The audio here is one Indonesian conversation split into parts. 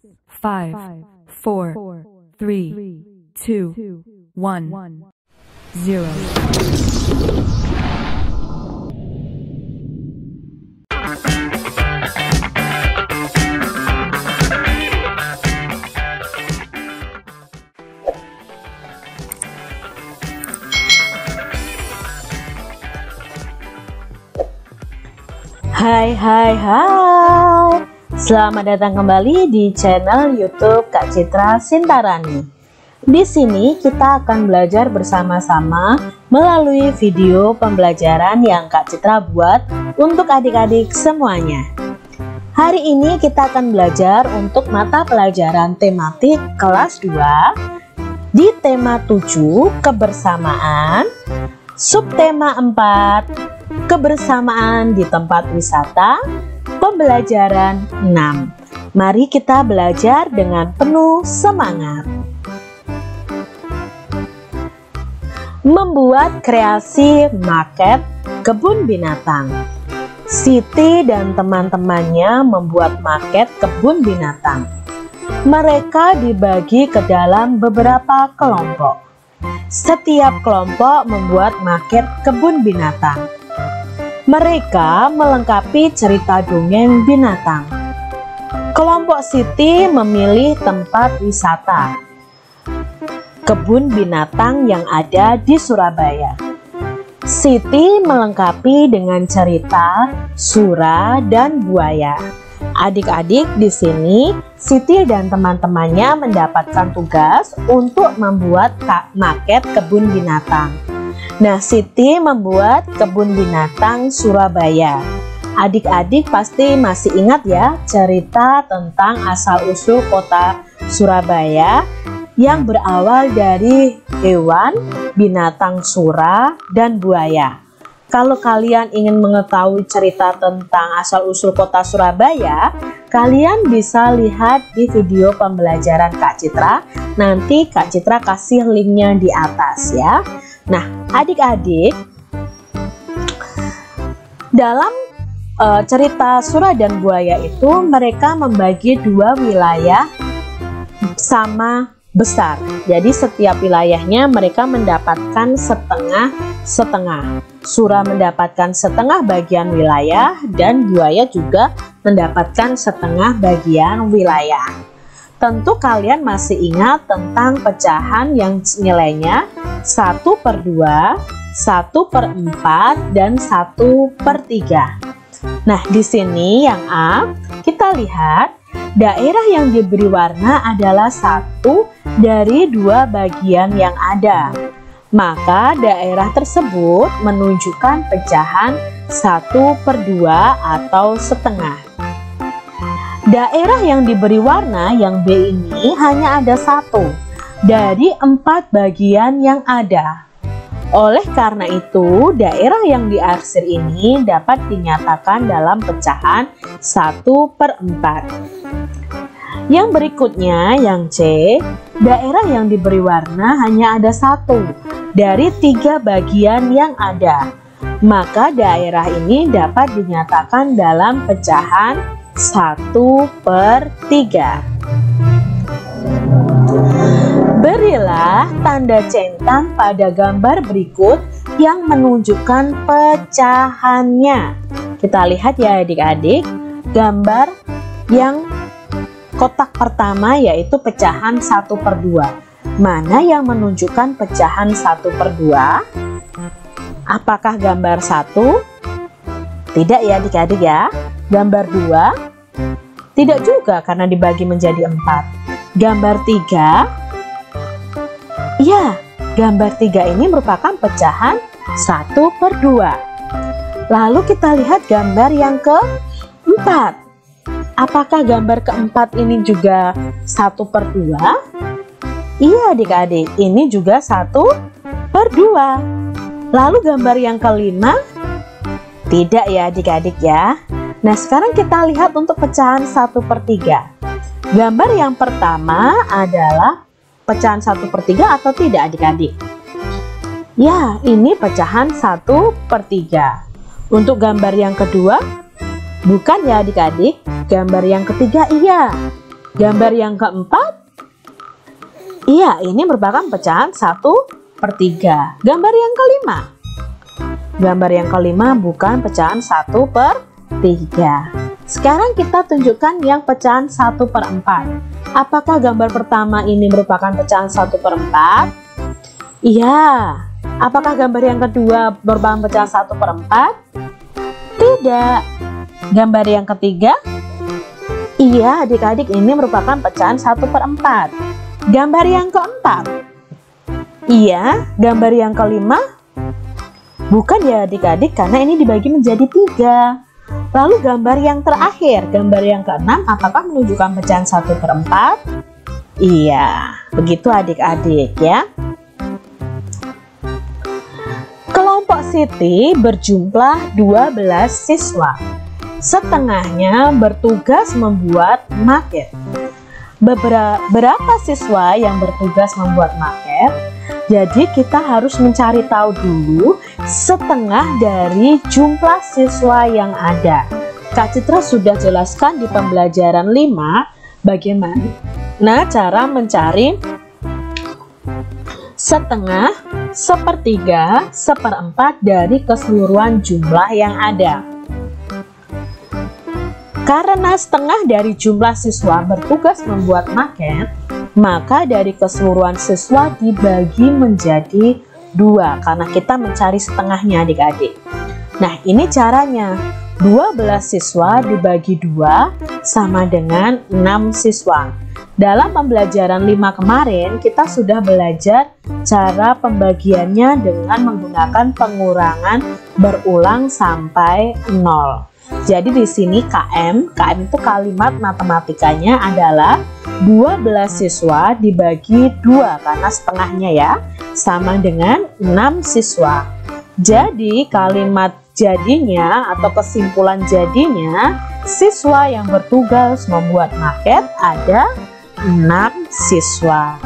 5, 4, 3, 2, 1, 0. Hai, selamat datang kembali di channel YouTube Kak Citra Sintarani. Di sini kita akan belajar bersama-sama melalui video pembelajaran yang Kak Citra buat untuk adik-adik semuanya. Hari ini kita akan belajar untuk mata pelajaran tematik kelas 2 di tema 7 kebersamaan, subtema 4 kebersamaan di tempat wisata, pembelajaran 6. Mari kita belajar dengan penuh semangat. Membuat kreasi maket kebun binatang. Siti dan teman-temannya membuat maket kebun binatang. Mereka dibagi ke dalam beberapa kelompok. Setiap kelompok membuat maket kebun binatang. Mereka melengkapi cerita dongeng binatang. Kelompok Siti memilih tempat wisata kebun binatang yang ada di Surabaya. Siti melengkapi dengan cerita Sura dan buaya. Adik-adik, di sini Siti dan teman-temannya mendapatkan tugas untuk membuat maket kebun binatang. Nah, Siti membuat kebun binatang Surabaya. Adik-adik pasti masih ingat ya cerita tentang asal-usul kota Surabaya yang berawal dari hewan, binatang sura, dan buaya. Kalau kalian ingin mengetahui cerita tentang asal-usul kota Surabaya, kalian bisa lihat di video pembelajaran Kak Citra. Nanti Kak Citra kasih linknya di atas ya. Nah, adik-adik, dalam cerita Sura dan Buaya itu mereka membagi dua wilayah sama besar. Jadi setiap wilayahnya mereka mendapatkan setengah-setengah. Sura mendapatkan setengah bagian wilayah dan Buaya juga mendapatkan setengah bagian wilayah. Tentu kalian masih ingat tentang pecahan yang nilainya 1/2, 1/4, dan 1/3. Nah, di sini yang A, kita lihat daerah yang diberi warna adalah satu dari dua bagian yang ada. Maka daerah tersebut menunjukkan pecahan 1/2 atau setengah. Daerah yang diberi warna yang B ini hanya ada satu dari 4 bagian yang ada. Oleh karena itu, daerah yang diarsir ini dapat dinyatakan dalam pecahan 1/4. Yang berikutnya, yang C, daerah yang diberi warna hanya ada satu dari 3 bagian yang ada. Maka daerah ini dapat dinyatakan dalam pecahan 1/3. Berilah tanda centang pada gambar berikut yang menunjukkan pecahannya. Kita lihat ya adik-adik, gambar yang kotak pertama yaitu pecahan 1/2. Mana yang menunjukkan pecahan 1/2? Apakah gambar 1? Tidak ya adik-adik ya. Gambar 2? Tidak juga karena dibagi menjadi 4. Gambar 3? Ya, gambar 3 ini merupakan pecahan 1/2. Lalu kita lihat gambar yang keempat. Apakah gambar keempat ini juga 1/2? Iya adik-adik, ini juga 1/2. Lalu gambar yang kelima? Tidak ya adik-adik ya. Nah, sekarang kita lihat untuk pecahan 1/3. Gambar yang pertama adalah pecahan 1/3 atau tidak adik-adik? Ya, ini pecahan 1/3. Untuk gambar yang kedua, bukan ya adik-adik? Gambar yang ketiga iya. Gambar yang keempat, iya, ini merupakan pecahan 1/3. Gambar yang kelima, gambar yang kelima bukan pecahan 1/3. Sekarang kita tunjukkan yang pecahan 1/4. Apakah gambar pertama ini merupakan pecahan 1/4? Iya. Apakah gambar yang kedua merupakan pecahan 1/4? Tidak. Gambar yang ketiga? Iya, adik-adik, ini merupakan pecahan 1/4. Gambar yang keempat? Iya. Gambar yang kelima? Bukan ya adik-adik, karena ini dibagi menjadi 3. Lalu gambar yang terakhir, gambar yang keenam, apakah menunjukkan pecahan 1/4? Iya, begitu adik-adik ya. Kelompok Siti berjumlah 12 siswa. Setengahnya bertugas membuat maket. Berapa siswa yang bertugas membuat maket? Jadi kita harus mencari tahu dulu setengah dari jumlah siswa yang ada. Kak Citra sudah jelaskan di pembelajaran 5 bagaimana cara mencari setengah, 1/3, 1/4 dari keseluruhan jumlah yang ada. Karena setengah dari jumlah siswa bertugas membuat maket, maka dari keseluruhan siswa dibagi menjadi 2 karena kita mencari setengahnya adik-adik. Nah, ini caranya. 12 siswa dibagi 2 sama dengan 6 siswa. Dalam pembelajaran 5 kemarin kita sudah belajar cara pembagiannya dengan menggunakan pengurangan berulang sampai 0. Jadi di sini KM itu kalimat matematikanya adalah 12 siswa dibagi 2 karena setengahnya ya, sama dengan 6 siswa. Jadi kalimat jadinya atau kesimpulan jadinya, siswa yang bertugas membuat maket ada 6 siswa.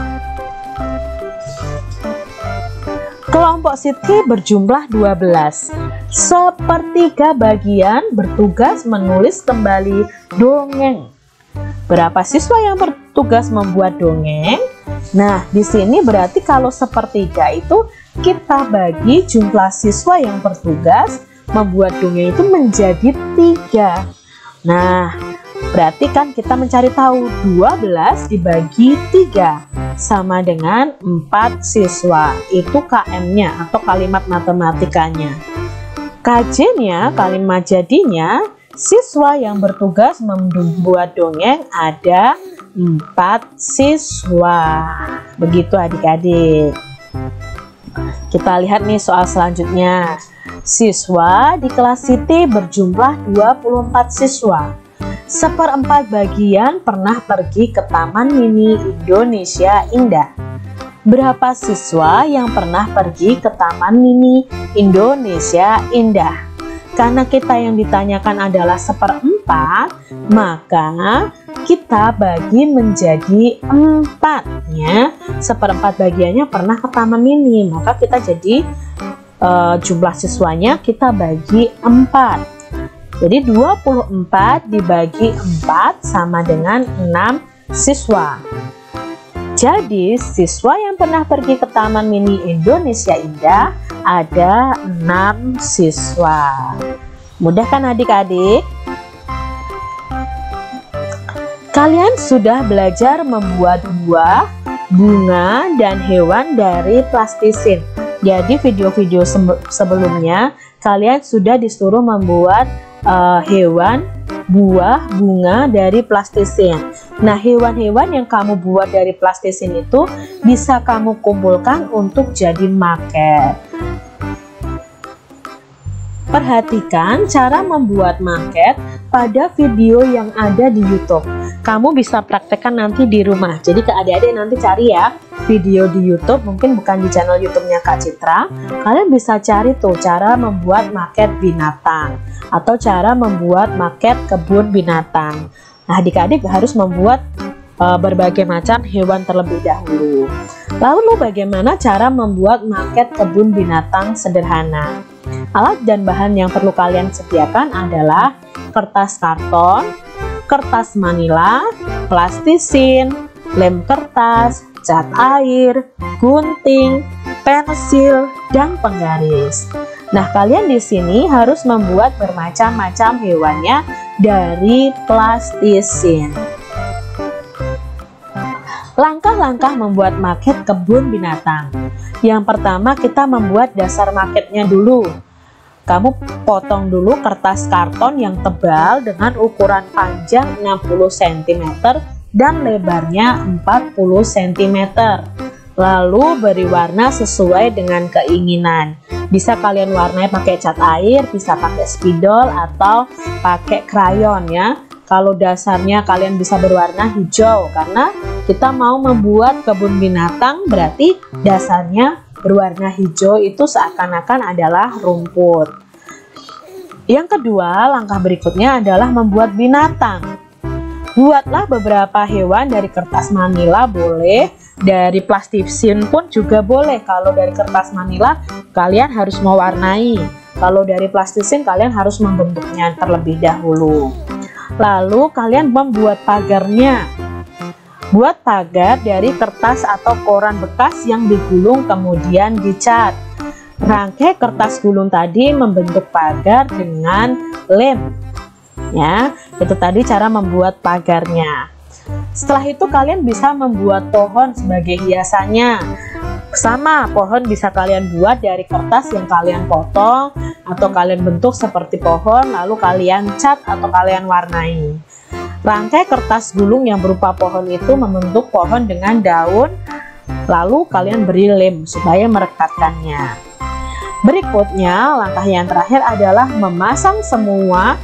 Kelompok Siti berjumlah 12. 1/3 bagian bertugas menulis kembali dongeng. Berapa siswa yang bertugas membuat dongeng? Nah, di sini berarti kalau 1/3 itu kita bagi jumlah siswa yang bertugas membuat dongeng itu menjadi 3. Nah, berarti kan kita mencari tahu 12 dibagi 3 sama dengan 4 siswa. Itu KM-nya atau kalimat matematikanya. KJ-nya, kalimat jadinya, siswa yang bertugas membuat dongeng ada 4 siswa. Begitu adik-adik. Kita lihat nih soal selanjutnya. Siswa di kelas Siti berjumlah 24 siswa. 1/4 bagian pernah pergi ke Taman Mini Indonesia Indah. Berapa siswa yang pernah pergi ke Taman Mini Indonesia Indah? Karena kita yang ditanyakan adalah 1/4, maka kita bagi menjadi 4 ya. 1/4 bagiannya pernah ke Taman Mini, maka kita jadi jumlah siswanya kita bagi 4. Jadi 24 dibagi 4 sama dengan 6 siswa. Jadi siswa yang pernah pergi ke Taman Mini Indonesia Indah ada 6 siswa. Mudah kan adik-adik? Kalian sudah belajar membuat buah, bunga, dan hewan dari plastisin. Jadi video-video sebelumnya kalian sudah disuruh membuat hewan, buah, bunga dari plastisin. Nah, hewan-hewan yang kamu buat dari plastisin itu bisa kamu kumpulkan untuk jadi maket. Perhatikan cara membuat maket pada video yang ada di YouTube. Kamu bisa praktekkan nanti di rumah. Jadi ke adik-adik nanti cari ya video di YouTube, mungkin bukan di channel YouTube-nya Kak Citra. Kalian bisa cari tuh cara membuat maket binatang atau cara membuat maket kebun binatang. Nah, adik-adik harus membuat berbagai macam hewan terlebih dahulu. Lalu bagaimana cara membuat maket kebun binatang sederhana? Alat dan bahan yang perlu kalian sediakan adalah kertas karton, kertas manila, plastisin, lem kertas, cat air, gunting, pensil, dan penggaris. Nah, kalian di sini harus membuat bermacam-macam hewannya dari plastisin. Langkah-langkah membuat maket kebun binatang. Yang pertama, kita membuat dasar maketnya dulu. Kamu potong dulu kertas karton yang tebal dengan ukuran panjang 60 cm dan lebarnya 40 cm. Lalu beri warna sesuai dengan keinginan. Bisa kalian warnai pakai cat air, bisa pakai spidol atau pakai krayon ya. Kalau dasarnya kalian bisa berwarna hijau karena kita mau membuat kebun binatang, berarti dasarnya berwarna hijau, itu seakan-akan adalah rumput. Yang kedua, langkah berikutnya adalah membuat binatang. Buatlah beberapa hewan dari kertas manila boleh, dari plastisin pun juga boleh. Kalau dari kertas manila kalian harus mewarnai, kalau dari plastisin kalian harus membentuknya terlebih dahulu. Lalu kalian membuat pagarnya. Buat pagar dari kertas atau koran bekas yang digulung kemudian dicat. Rangkai kertas gulung tadi membentuk pagar dengan lem. Ya, itu tadi cara membuat pagarnya. Setelah itu kalian bisa membuat pohon sebagai hiasannya. Sama, pohon bisa kalian buat dari kertas yang kalian potong atau kalian bentuk seperti pohon, lalu kalian cat atau kalian warnai. Rangkai kertas gulung yang berupa pohon itu membentuk pohon dengan daun, lalu kalian beri lem supaya merekatkannya. Berikutnya, langkah yang terakhir adalah memasang semua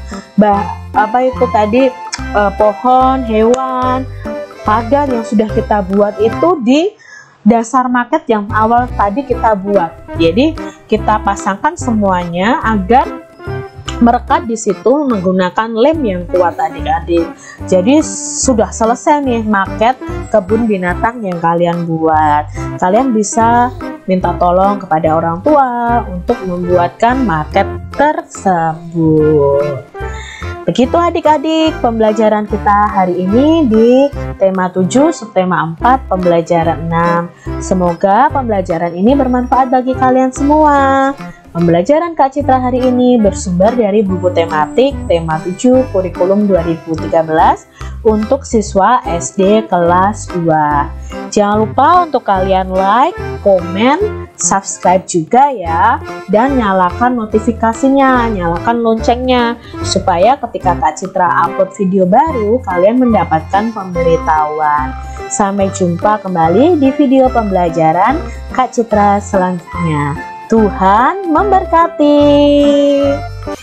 pohon, hewan, pagar yang sudah kita buat itu di dasar maket yang awal tadi kita buat. Jadi kita pasangkan semuanya agar merekat di situ menggunakan lem yang kuat adik-adik. Jadi sudah selesai nih maket kebun binatang yang kalian buat. Kalian bisa minta tolong kepada orang tua untuk membuatkan maket tersebut. Begitu adik-adik pembelajaran kita hari ini di tema 7 subtema 4 pembelajaran 6. Semoga pembelajaran ini bermanfaat bagi kalian semua. Pembelajaran Kak Citra hari ini bersumber dari buku tematik tema 7 kurikulum 2013 untuk siswa SD kelas 2. Jangan lupa untuk kalian like, komen, subscribe juga ya, dan nyalakan notifikasinya, nyalakan loncengnya supaya ketika Kak Citra upload video baru kalian mendapatkan pemberitahuan. Sampai jumpa kembali di video pembelajaran Kak Citra selanjutnya. Tuhan memberkati.